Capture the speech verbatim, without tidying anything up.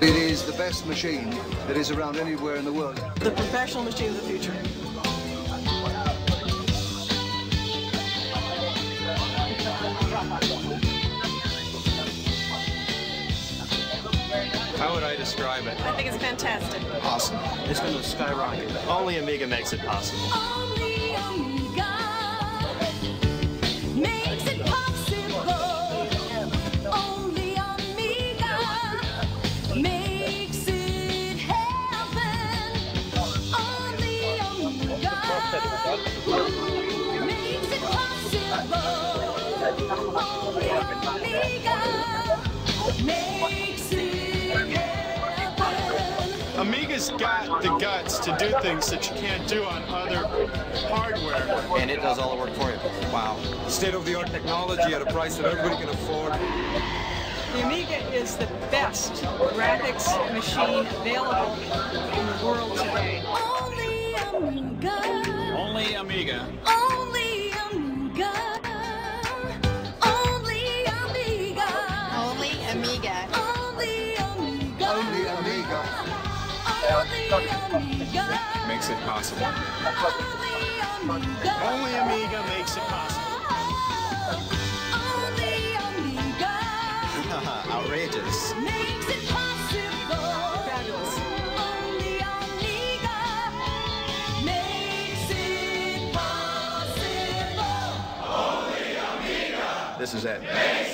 It is the best machine that is around anywhere in the world. The professional machine of the future. How would I describe it? I think it's fantastic. Awesome. It's going to skyrocket. Only Amiga makes it possible. Only Amiga makes it possible. Only Amiga makes it happen. Only Amiga makes it possible. Only Amiga makes it Amiga's got the guts to do things that you can't do on other hardware. And it does all the work for you. Wow. State-of-the-art technology at a price that everybody can afford. The Amiga is the best graphics machine available in the world today. Only Amiga. Only Amiga. Only Amiga. Only Amiga. Only Amiga. Only Amiga. Only Amiga. Only Amiga. Makes it possible. Only Amiga. Only Amiga makes it possible. Only Amiga Outrageous. makes it possible. Fabulous. Only Amiga makes it possible. This is it.